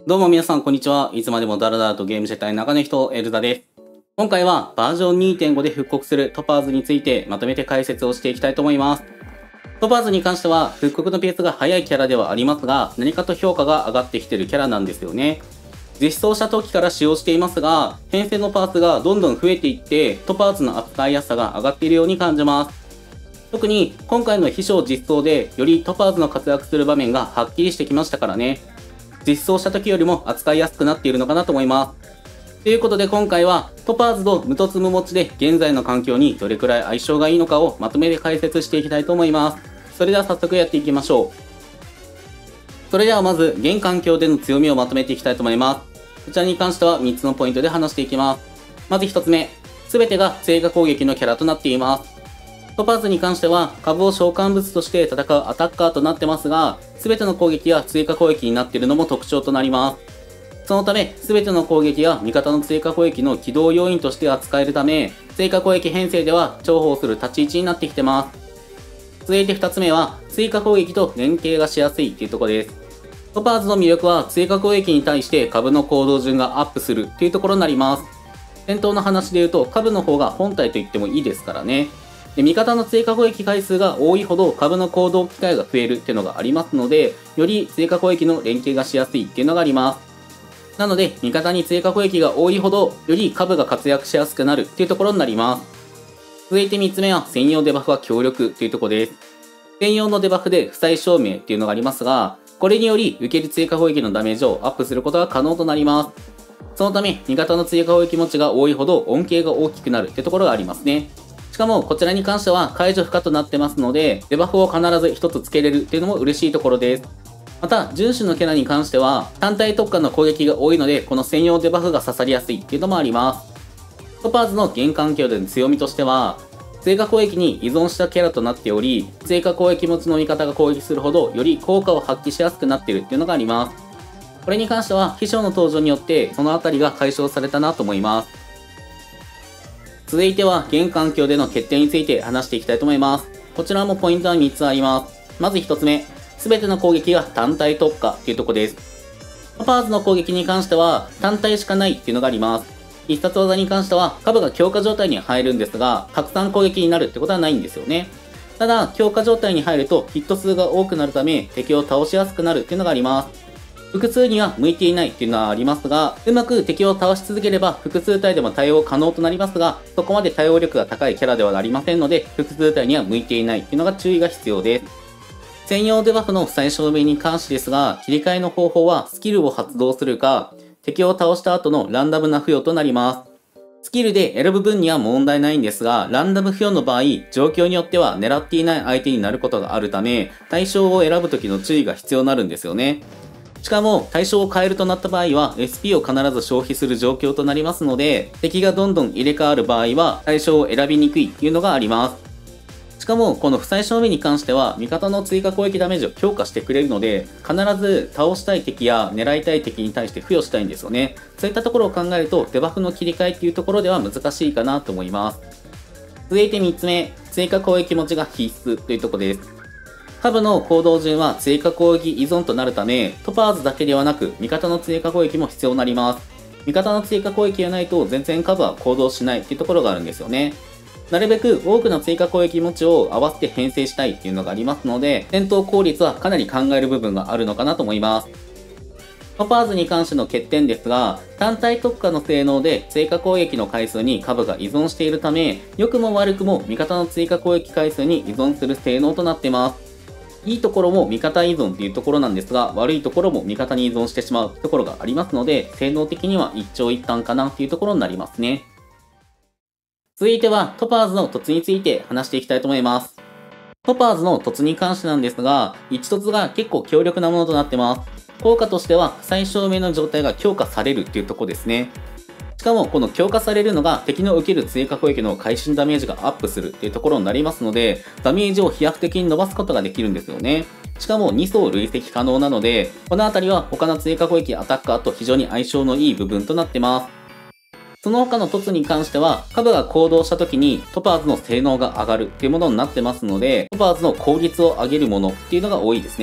どうも皆さんこんにちは。いつまでもダラダラとゲームしたい中の人、エルザです。今回はバージョン 2.5 で復刻するトパーズについてまとめて解説をしていきたいと思います。トパーズに関しては復刻のペースが速いキャラではありますが、何かと評価が上がってきてるキャラなんですよね。実装した時から使用していますが、編成のパーツがどんどん増えていって、トパーズの扱いやすさが上がっているように感じます。特に今回の秘書実装でよりトパーズの活躍する場面がはっきりしてきましたからね。実装した時よりも扱いやすくなっているのかなと思います。ということで今回はトパーズと無凸無持ちで現在の環境にどれくらい相性がいいのかをまとめて解説していきたいと思います。それでは早速やっていきましょう。それではまず現環境での強みをまとめていきたいと思います。こちらに関しては3つのポイントで話していきます。まず1つ目、全てが追加攻撃のキャラとなっています。トパーズに関しては株を召喚物として戦うアタッカーとなってますが、全ての攻撃が追加攻撃になっているのも特徴となります。そのため、全ての攻撃が味方の追加攻撃の起動要因として扱えるため、追加攻撃編成では重宝する立ち位置になってきてます。続いて2つ目は、追加攻撃と連携がしやすいというところです。トパーズの魅力は追加攻撃に対して株の行動順がアップするというところになります。戦闘の話で言うと株の方が本体と言ってもいいですからね。で、味方の追加攻撃回数が多いほど株の行動機会が増えるっていうのがありますので、より追加攻撃の連携がしやすいっていうのがあります。なので、味方に追加攻撃が多いほど、より株が活躍しやすくなるっていうところになります。続いて3つ目は、専用デバフは強力っていうところです。専用のデバフで負債証明っていうのがありますが、これにより受ける追加攻撃のダメージをアップすることが可能となります。そのため、味方の追加攻撃持ちが多いほど恩恵が大きくなるってところがありますね。しかもこちらに関しては解除不可となってますので、デバフを必ず1つ付けれるっていうのも嬉しいところです。また、準種のキャラに関しては単体特化の攻撃が多いので、この専用デバフが刺さりやすいっていうのもあります。トパーズの現環境での強みとしては、追加攻撃に依存したキャラとなっており、追加攻撃持ちの味方が攻撃するほどより効果を発揮しやすくなっているっていうのがあります。これに関しては秘書の登場によってそのあたりが解消されたなと思います。続いては現環境での欠点について話していきたいと思います。こちらもポイントは3つあります。まず1つ目、全ての攻撃が単体特化っていうところです。トパーズの攻撃に関しては単体しかないっていうのがあります。必殺技に関しては株が強化状態に入るんですが、たくさん攻撃になるってことはないんですよね。ただ、強化状態に入るとヒット数が多くなるため敵を倒しやすくなるっていうのがあります。複数には向いていないっていうのはありますが、うまく敵を倒し続ければ複数体でも対応可能となりますが、そこまで対応力が高いキャラではありませんので、複数体には向いていないっていうのが注意が必要です。専用デバフの負債証明に関してですが、切り替えの方法はスキルを発動するか、敵を倒した後のランダムな付与となります。スキルで選ぶ分には問題ないんですが、ランダム付与の場合、状況によっては狙っていない相手になることがあるため、対象を選ぶ時の注意が必要になるんですよね。しかも対象を変えるとなった場合は SP を必ず消費する状況となりますので、敵がどんどん入れ替わる場合は対象を選びにくいっていうのがあります。しかもこの負債証明に関しては味方の追加攻撃ダメージを強化してくれるので、必ず倒したい敵や狙いたい敵に対して付与したいんですよね。そういったところを考えるとデバフの切り替えっていうところでは難しいかなと思います。続いて3つ目、追加攻撃持ちが必須というところです。株の行動順は追加攻撃依存となるため、トパーズだけではなく味方の追加攻撃も必要になります。味方の追加攻撃がないと全然株は行動しないっていうところがあるんですよね。なるべく多くの追加攻撃持ちを合わせて編成したいっていうのがありますので、戦闘効率はかなり考える部分があるのかなと思います。トパーズに関しての欠点ですが、単体特化の性能で追加攻撃の回数に株が依存しているため、良くも悪くも味方の追加攻撃回数に依存する性能となっています。いいところも味方依存っていうところなんですが、悪いところも味方に依存してしまうところがありますので、性能的には一長一短かなっていうところになりますね。続いてはトパーズの凸について話していきたいと思います。トパーズの凸に関してなんですが、1凸が結構強力なものとなってます。効果としては負債証明の状態が強化されるっていうところですね。しかもこの強化されるのが敵の受ける追加攻撃の会心ダメージがアップするっていうところになりますので、ダメージを飛躍的に伸ばすことができるんですよね。しかも2層累積可能なので、この辺りは他の追加攻撃アタッカーと非常に相性のいい部分となってます。その他の凸に関しては、株が行動した時にトパーズの性能が上がるっていうものになってますので、トパーズの効率を上げるものっていうのが多いですね。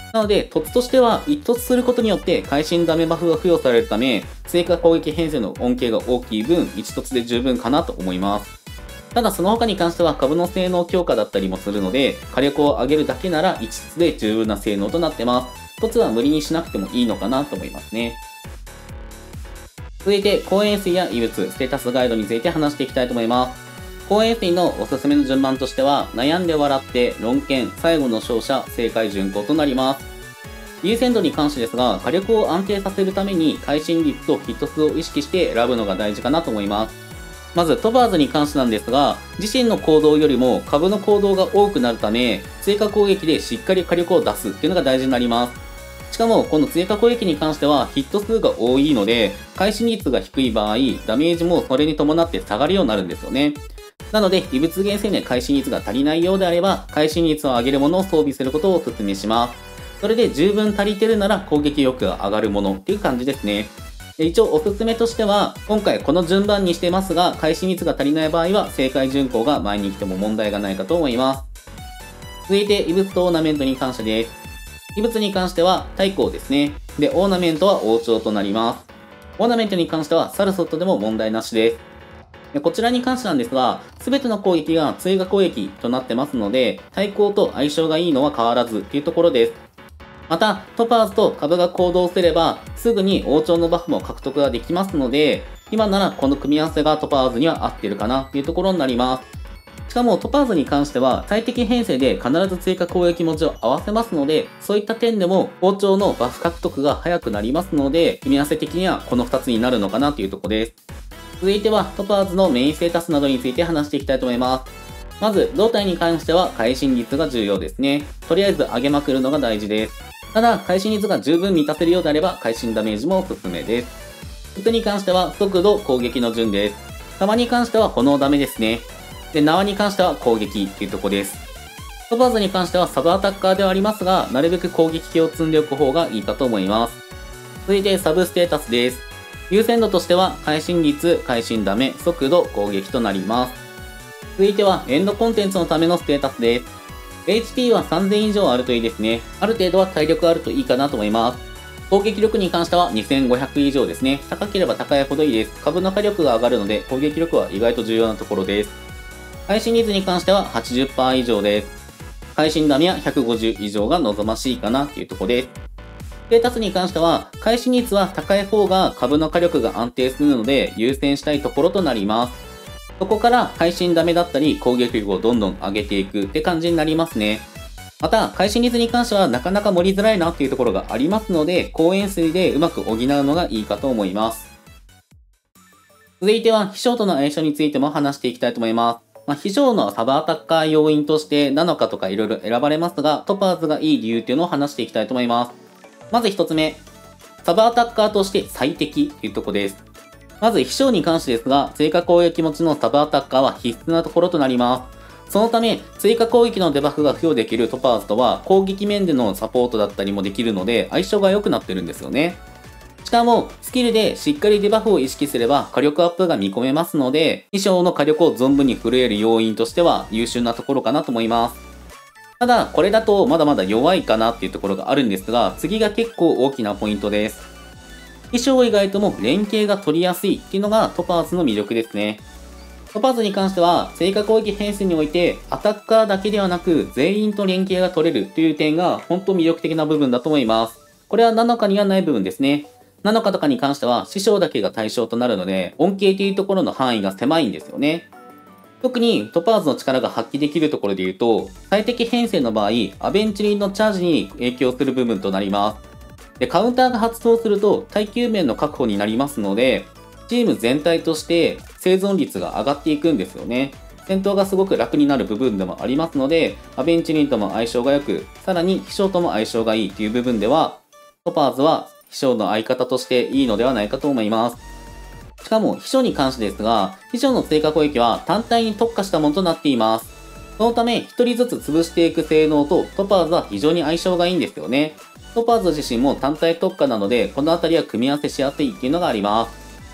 なので、凸としては、一突することによって会心ダメバフが付与されるため、追加攻撃編成の恩恵が大きい分、一突で十分かなと思います。ただその他に関しては株の性能強化だったりもするので、火力を上げるだけなら一突で十分な性能となってます。凸は無理にしなくてもいいのかなと思いますね。続いて、公園水や異物、ステータスガイドについて話していきたいと思います。公園水のおすすめの順番としては、悩んで笑って、論剣、最後の勝者、正解順行となります。優先度に関してですが、火力を安定させるために、会心率とヒット数を意識して選ぶのが大事かなと思います。まず、トパーズに関してなんですが、自身の行動よりも株の行動が多くなるため、追加攻撃でしっかり火力を出すっていうのが大事になります。しかも、この追加攻撃に関してはヒット数が多いので、会心率が低い場合、ダメージもそれに伴って下がるようになるんですよね。なので、異物厳選で会心率が足りないようであれば、会心率を上げるものを装備することをお勧めします。それで十分足りてるなら攻撃力が上がるものっていう感じですね。一応おすすめとしては、今回この順番にしてますが、会心率が足りない場合は、正解順行が前に来ても問題がないかと思います。続いて、異物とオーナメントに関してです。異物に関しては、太閤ですね。で、オーナメントは王朝となります。オーナメントに関しては、サルソットでも問題なしです。でこちらに関してなんですが、すべての攻撃が追加攻撃となってますので、対抗と相性がいいのは変わらずっていうところです。また、トパーズと株が行動すれば、すぐに王朝のバフも獲得ができますので、今ならこの組み合わせがトパーズには合ってるかなっていうところになります。しかもトパーズに関しては、最適編成で必ず追加攻撃文字を合わせますので、そういった点でも王朝のバフ獲得が早くなりますので、組み合わせ的にはこの2つになるのかなというところです。続いては、トパーズのメインステータスなどについて話していきたいと思います。まず、胴体に関しては、会心率が重要ですね。とりあえず上げまくるのが大事です。ただ、会心率が十分満たせるようであれば、会心ダメージもおすすめです。服に関しては、速度、攻撃の順です。弾に関しては、炎ダメですね。で、縄に関しては、攻撃っていうところです。トパーズに関しては、サブアタッカーではありますが、なるべく攻撃系を積んでおく方がいいかと思います。続いて、サブステータスです。優先度としては、会心率、会心ダメ、速度、攻撃となります。続いては、エンドコンテンツのためのステータスです。HP は3000以上あるといいですね。ある程度は体力あるといいかなと思います。攻撃力に関しては2500以上ですね。高ければ高いほどいいです。株の火力が上がるので、攻撃力は意外と重要なところです。会心率に関しては 80% 以上です。会心ダメは150以上が望ましいかなというところです。ステータスに関しては、会心率は高い方が株の火力が安定するので優先したいところとなります。そこから会心ダメだったり攻撃力をどんどん上げていくって感じになりますね。また、会心率に関してはなかなか盛りづらいなっていうところがありますので、公園水でうまく補うのがいいかと思います。続いては、飛翔との相性についても話していきたいと思います。飛翔のサブアタッカー要因としてなのかとか色々選ばれますが、トパーズがいい理由っていうのを話していきたいと思います。まず一つ目、サブアタッカーとして最適というところです。まず飛翔に関してですが、追加攻撃持ちのサブアタッカーは必須なところとなります。そのため、追加攻撃のデバフが付与できるトパーズとは攻撃面でのサポートだったりもできるので相性が良くなってるんですよね。しかも、スキルでしっかりデバフを意識すれば火力アップが見込めますので、飛翔の火力を存分に振るえる要因としては優秀なところかなと思います。ただ、これだとまだまだ弱いかなっていうところがあるんですが、次が結構大きなポイントです。飛翔以外とも連携が取りやすいっていうのがトパーズの魅力ですね。トパーズに関しては、追加攻撃編成において、アタッカーだけではなく、全員と連携が取れるという点が、本当魅力的な部分だと思います。これは7日にはない部分ですね。7日とかに関しては、師匠だけが対象となるので、恩恵というところの範囲が狭いんですよね。特にトパーズの力が発揮できるところで言うと、最適編成の場合、アベンチュリンのチャージに影響する部分となります。で、カウンターが発動すると耐久面の確保になりますので、チーム全体として生存率が上がっていくんですよね。戦闘がすごく楽になる部分でもありますので、アベンチュリンとも相性が良く、さらに飛翔とも相性がいいという部分では、トパーズは飛翔の相方としていいのではないかと思います。しかも、飛翔に関してですが、飛翔の追加攻撃は単体に特化したものとなっています。そのため、一人ずつ潰していく性能とトパーズは非常に相性がいいんですよね。トパーズ自身も単体特化なので、このあたりは組み合わせしやすいっていうのがあります。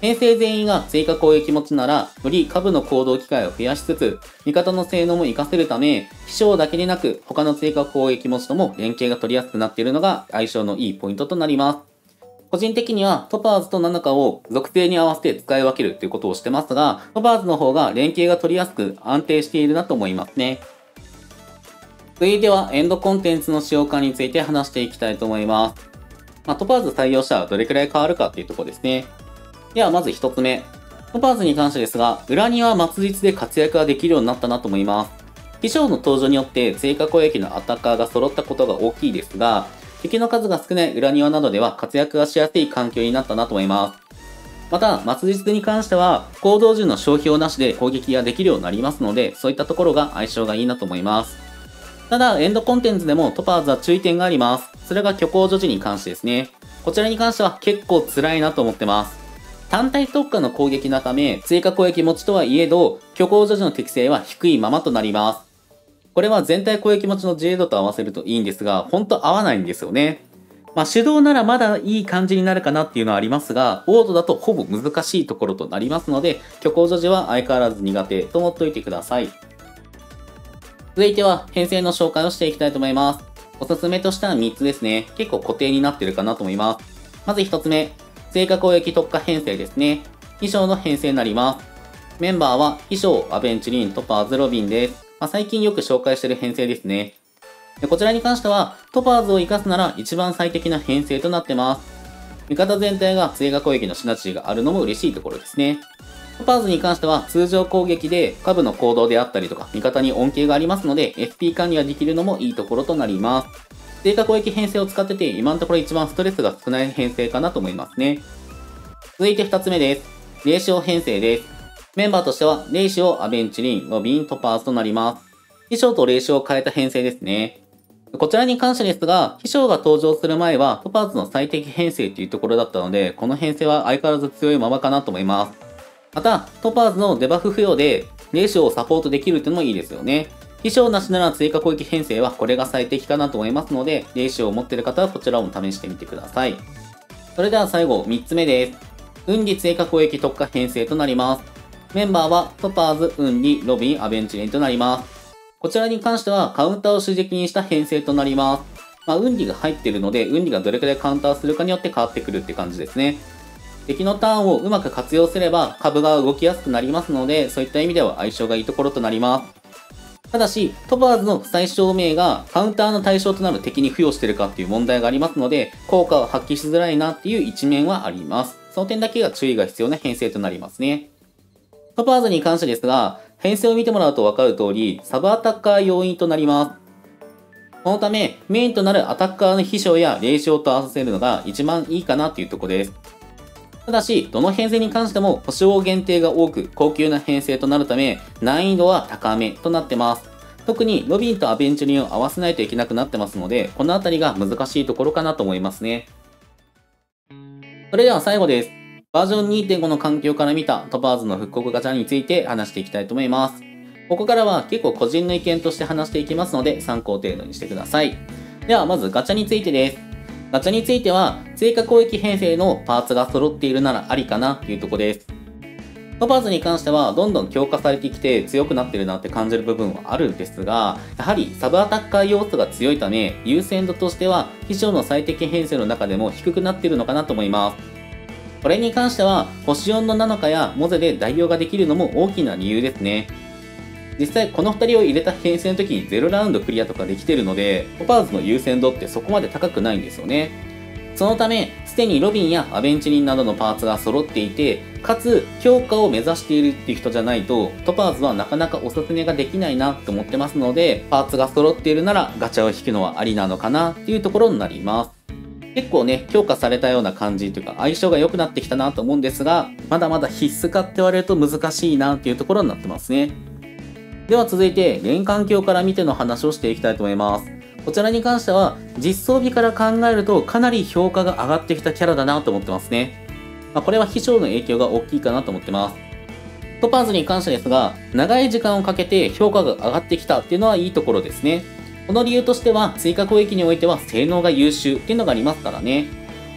編成全員が追加攻撃持ちなら、より下部の行動機会を増やしつつ、味方の性能も活かせるため、飛翔だけでなく、他の追加攻撃持ちとも連携が取りやすくなっているのが相性のいいポイントとなります。個人的にはトパーズとナナカを属性に合わせて使い分けるということをしてますが、トパーズの方が連携が取りやすく安定しているなと思いますね。続いてはエンドコンテンツの使用感について話していきたいと思います。トパーズ採用したらどれくらい変わるかっていうところですね。ではまず一つ目。トパーズに関してですが、裏庭末日で活躍ができるようになったなと思います。飛翔の登場によって追加攻撃のアタッカーが揃ったことが大きいですが、敵の数が少ない裏庭などでは活躍がしやすい環境になったなと思います。また、末日に関しては、行動時の消費をなしで攻撃ができるようになりますので、そういったところが相性がいいなと思います。ただ、エンドコンテンツでもトパーズは注意点があります。それが虚構女児に関してですね。こちらに関しては結構辛いなと思ってます。単体特化の攻撃のため、追加攻撃持ちとはいえど、虚構女児の適性は低いままとなります。これは全体攻撃持ちの自由度と合わせるといいんですが、ほんと合わないんですよね。手動ならまだいい感じになるかなっていうのはありますが、オートだとほぼ難しいところとなりますので、虚構女児は相変わらず苦手と思っておいてください。続いては、編成の紹介をしていきたいと思います。おすすめとしては3つですね。結構固定になってるかなと思います。まず1つ目。追加攻撃特化編成ですね。飛翔の編成になります。メンバーは、飛翔、アベンチュリン、トパーズ、ロビンです。最近よく紹介している編成ですね。こちらに関しては、トパーズを活かすなら一番最適な編成となってます。味方全体が追加攻撃のシナジーがあるのも嬉しいところですね。トパーズに関しては通常攻撃で下部の行動であったりとか味方に恩恵がありますので SP 管理ができるのもいいところとなります。追加攻撃編成を使ってて今のところ一番ストレスが少ない編成かなと思いますね。続いて2つ目です。レーシオ編成です。メンバーとしてはレイシオ、アベンチュリン、ロビン、トパーズとなります。飛翔とレーシオを変えた編成ですね。こちらに関してですが、飛翔が登場する前はトパーズの最適編成というところだったので、この編成は相変わらず強いままかなと思います。また、トパーズのデバフ付与でレーシオをサポートできるというのもいいですよね。飛翔なしなら追加攻撃編成はこれが最適かなと思いますので、レーシオを持っている方はこちらも試してみてください。それでは最後、3つ目です。運理追加攻撃特化編成となります。メンバーはトパーズ、運理、ロビン、アベンチュリンとなります。こちらに関してはカウンターを主軸にした編成となります。運理が入っているので、運理がどれくらいカウンターするかによって変わってくるって感じですね。敵のターンをうまく活用すれば株が動きやすくなりますので、そういった意味では相性がいいところとなります。ただし、トパーズの負債証明がカウンターの対象となる敵に付与しているかっていう問題がありますので、効果を発揮しづらいなっていう一面はあります。その点だけが注意が必要な編成となりますね。トパーズに関してですが、編成を見てもらうと分かる通り、サブアタッカー要因となります。このため、メインとなるアタッカーの飛翔やレーシオと合わせるのが一番いいかなっていうところです。ただし、どの編成に関しても保証限定が多く高級な編成となるため、難易度は高めとなってます。特にロビンとアベンチュリンを合わせないといけなくなってますので、このあたりが難しいところかなと思いますね。それでは最後です。バージョン 2.5 の環境から見たトパーズの復刻ガチャについて話していきたいと思います。ここからは結構個人の意見として話していきますので参考程度にしてください。ではまずガチャについてです。ガチャについては追加攻撃編成のパーツが揃っているならありかなというところです。トパーズに関してはどんどん強化されてきて強くなってるなって感じる部分はあるんですが、やはりサブアタッカー要素が強いため優先度としては飛翔の最適編成の中でも低くなっているのかなと思います。これに関しては星4のナノカやモゼで代用ができるのも大きな理由ですね。実際この2人を入れた編成の時に0ラウンドクリアとかできてるので、トパーズの優先度ってそこまで高くないんですよね。そのため、すでにロビンやアベンチュリンなどのパーツが揃っていて、かつ強化を目指しているっていう人じゃないと、トパーズはなかなかおすすめができないなと思ってますので、パーツが揃っているならガチャを引くのはありなのかなっていうところになります。結構ね、強化されたような感じというか相性が良くなってきたなと思うんですが、まだまだ必須かって言われると難しいなっていうところになってますね。では続いて、ゲーム環境から見ての話をしていきたいと思います。こちらに関しては、実装日から考えるとかなり評価が上がってきたキャラだなと思ってますね。これは飛翔の影響が大きいかなと思ってます。トパーズに関してですが、長い時間をかけて評価が上がってきたっていうのはいいところですね。この理由としては、追加攻撃においては性能が優秀っていうのがありますからね。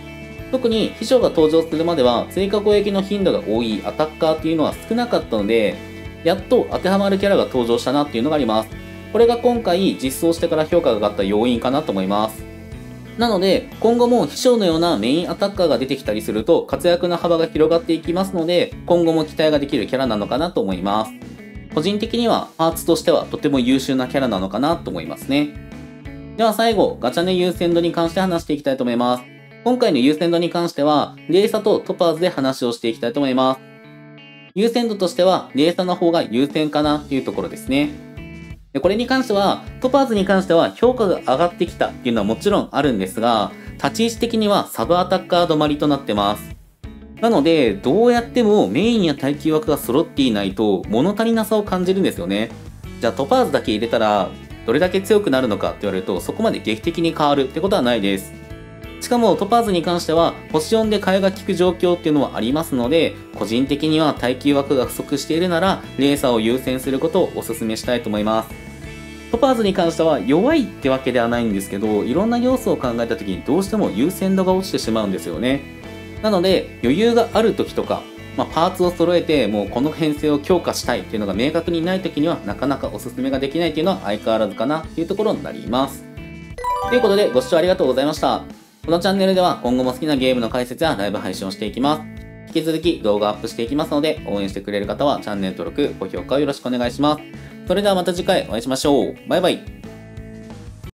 特に秘書が登場するまでは追加攻撃の頻度が多いアタッカーっていうのは少なかったので、やっと当てはまるキャラが登場したなっていうのがあります。これが今回実装してから評価が上がった要因かなと思います。なので、今後も秘書のようなメインアタッカーが出てきたりすると活躍の幅が広がっていきますので、今後も期待ができるキャラなのかなと思います。個人的にはパーツとしてはとても優秀なキャラなのかなと思いますね。では最後、ガチャネ優先度に関して話していきたいと思います。今回の優先度に関しては、レーサとトパーズで話をしていきたいと思います。優先度としては、レーサの方が優先かなというところですね。でこれに関しては、トパーズに関しては評価が上がってきたっていうのはもちろんあるんですが、立ち位置的にはサブアタッカー止まりとなってます。なので、どうやってもメインや耐久枠が揃っていないと物足りなさを感じるんですよね。じゃあトパーズだけ入れたら、どれだけ強くなるのかって言われると、そこまで劇的に変わるってことはないです。しかもトパーズに関しては、星4で替えが効く状況っていうのはありますので、個人的には耐久枠が不足しているなら、レーサーを優先することをお勧めしたいと思います。トパーズに関しては弱いってわけではないんですけど、いろんな要素を考えた時にどうしても優先度が落ちてしまうんですよね。なので、余裕がある時とか、パーツを揃えてもうこの編成を強化したいっていうのが明確にない時にはなかなかおすすめができないっていうのは相変わらずかなっていうところになります。ということでご視聴ありがとうございました。このチャンネルでは今後も好きなゲームの解説やライブ配信をしていきます。引き続き動画アップしていきますので、応援してくれる方はチャンネル登録、高評価をよろしくお願いします。それではまた次回お会いしましょう。バイバイ。